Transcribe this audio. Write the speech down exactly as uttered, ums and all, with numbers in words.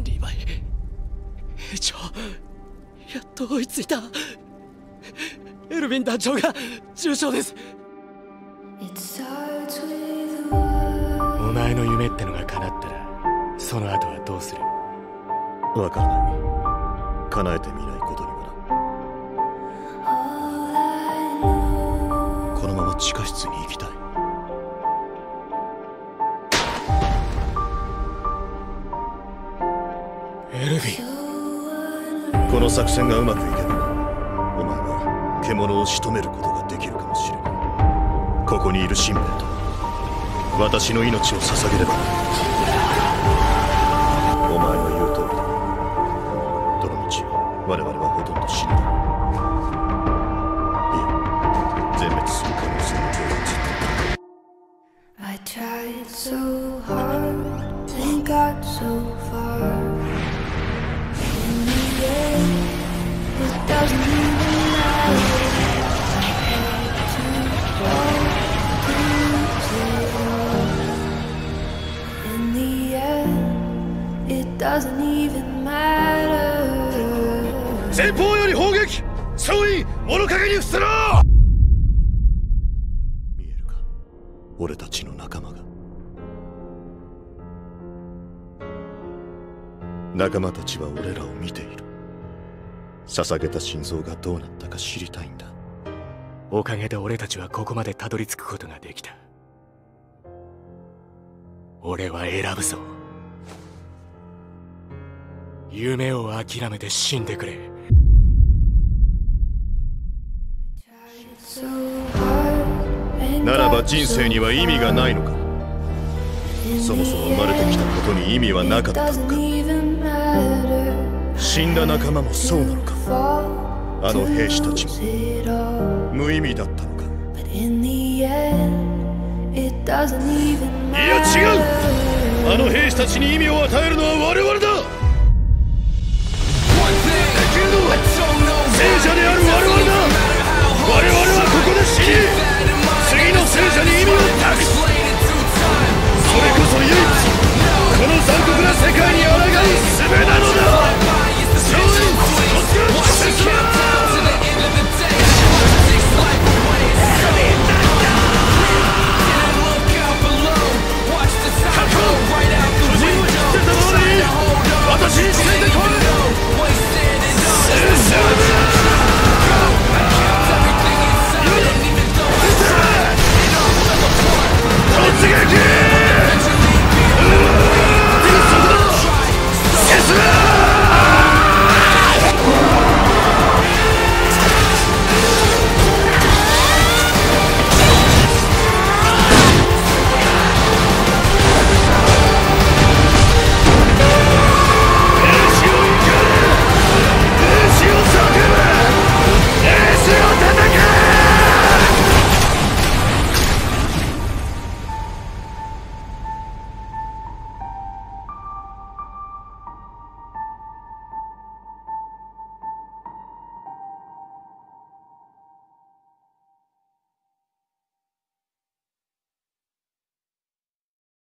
リーバイ兵長、やっと追いついた。エルヴィン団長が重傷です。お前の夢ってのが叶ったらその後はどうする？ わからない。叶えてみないことにはな。このまま地下室に行きたい。 エルヴィン、 この作戦がうまくいけばお前は獣を仕留めることができるかもしれない。ここにいるシンベイと私の命を捧げればお前の言う通りだ。どの道我々はほとんど死んだ。いや、全滅する可能性もずっと。I tried so hard and got so far. In the end, it doesn't even matter. In the end, it doesn't even matter. 前方より砲撃！総員、物陰に伏せろ！見えるか、俺たちの仲間が。仲間たちは俺らを見ている。捧げた心臓がどうなったか知りたいんだ。 おかげで俺たちはここまでたどり着くことができた。俺は選ぶぞ。夢を諦めて死んでくれ。 ならば人生には意味がないのか。そもそも生まれてきたことに意味はなかったのか。死んだ仲間もそうなのか。あの兵士たちも無意味だったのか。いや違う、あの兵士たちに意味を与えるのは我々だ。できるのは聖者である我々だ。我々はここで死に次の聖者に意味を託す。